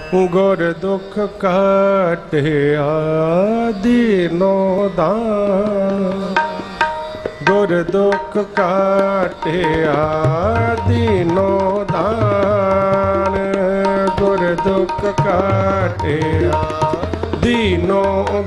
गुर दुख काटिया दीनो दान। गुर दुख काटिया दीनो दान। गुर दुख काटिया दीनो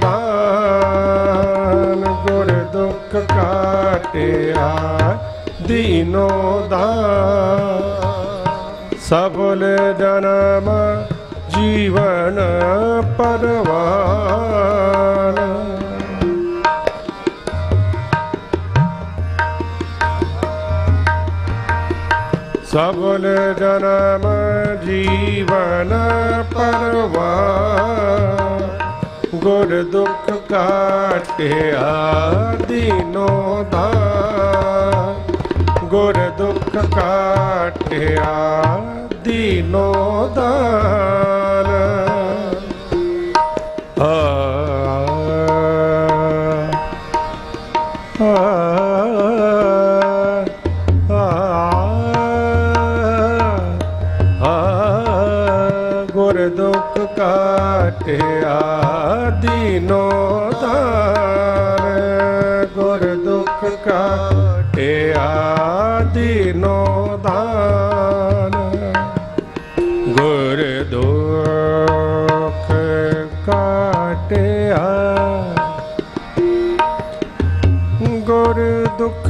दान। गुर दुख काटिया दीनो दान। सबल जन्म जीवन परवान। सबल जन्म जीवन परवान। गुर दुख काटिया दीनो दान। गुर दुख काटिया दीनो दान। गुर दुख काटिया दीनो दान। गुर दुख काटिया दीनो दान। गुर दुख काटिया गुर दुख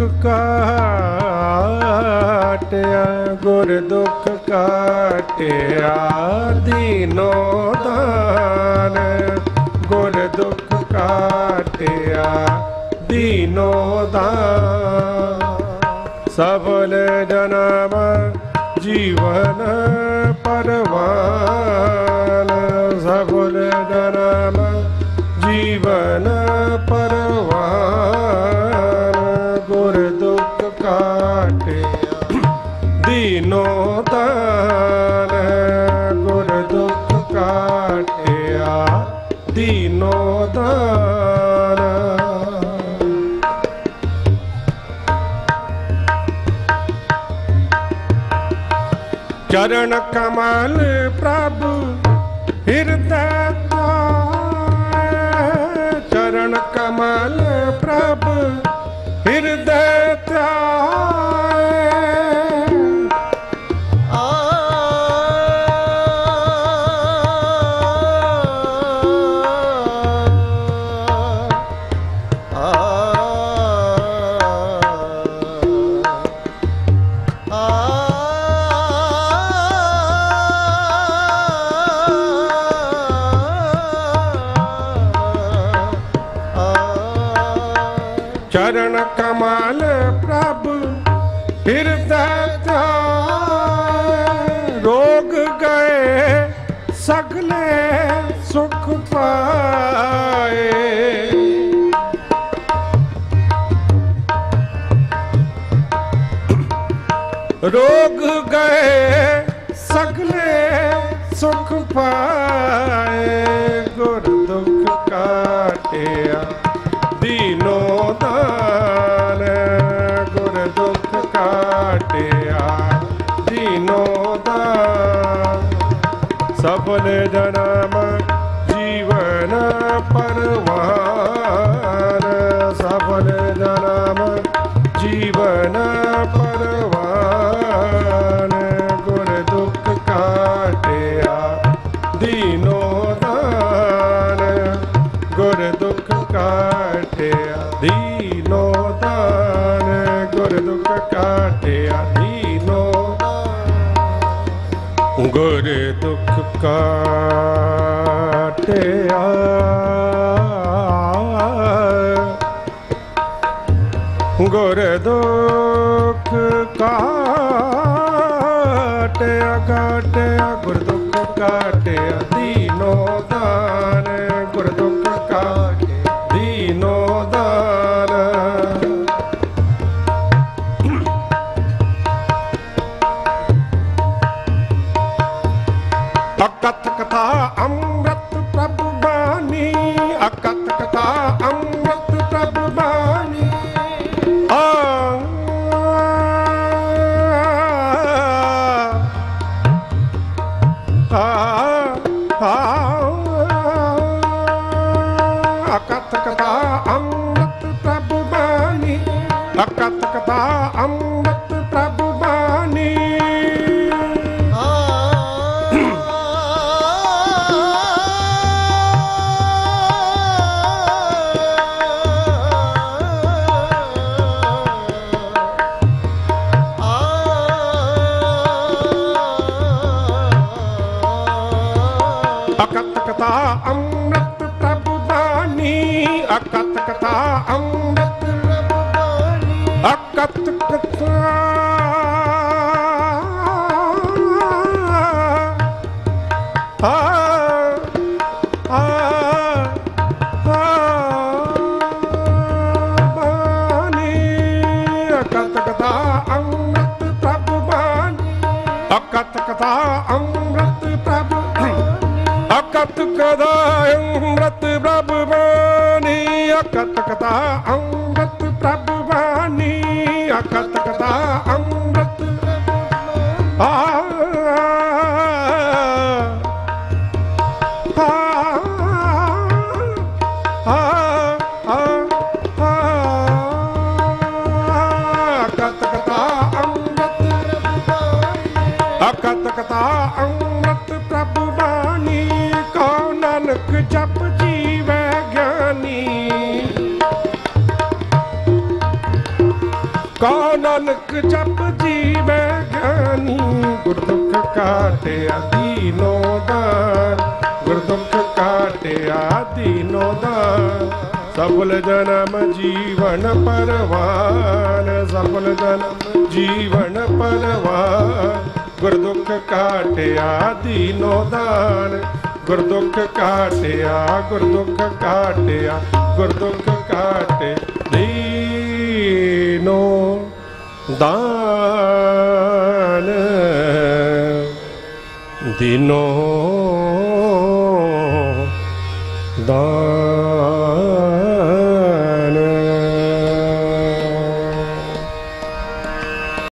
काटिया गुर दुख काटिया दीनो दान। गुर दुख काटिया दीनो दान। सबल जन्म जीवन परवान। सबल जन्म जीवन परवान। गुर दुख काटिया दीनो दान। गुर दुख काटिया दीनो दान। चरण कमल प्रभु हृदय चरण कमल प्रभु हृदय चरण कमल प्रभु हृदय रोग गए सगले सुख पाए। रोग गए सगले सुख पाए। गुर दुख काटिया दीनो दान। गुर दुख काटिया दीनो दान। सबल जन्म जीवन परवान। सबल जन्म जीवन परवान। गुर दुख काटिया दीनो दान। गुर दुख काटिया दीनो दान। गुर दुख काटिया दीनो दान। गुर दुख काटिया गुर दुख काटिया काटिया गुर दुख काटिया दीनो दान। गुर दुख काटिया दीनो दान। अकथ कथा अमृत प्रभु बानी। अकथ कथा अमृत प्रभु बानी। अकथ कथा अमृत प्रभु बानी, अकथ कथा अमृत प्रभु बानी। अकथ कथा अमृत प्रभु बानी, अकथ कथा अमृत प्रभु बानी। अकथ कथा बानी, अकथ कथा अमृत प्रभु बानी, अकथ कथा अमृत प्रभु, अकथ कथा अमृत प्रभु बानी, अकथ कथा अमृत प्रभु बानी, अकथ कथा अमृत अकथ कथा अमृत, अकथ कथा अमृत प्रभु बानी। कहो नानक जप जीवै ज्ञानी, कहो नानक जप जीवै ज्ञानी। गुर दुख काटिया दीनो दान, गुर दुख काटिया दीनो दान। सफल जन्म जीवन परवान, सफल जन्म जीवन परवान। गुर दुख काटिया दीनो दान, गुर दुख काटिया, गुर दुख काटिया, गुर दुख काटे दीनो दान, दीनो दान।